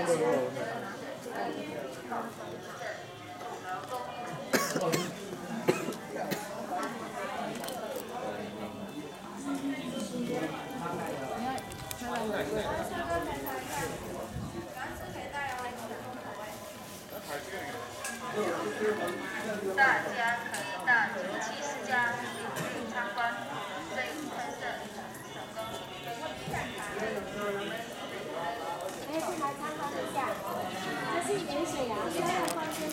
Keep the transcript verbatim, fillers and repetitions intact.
大家可以到九七世家领域参观，这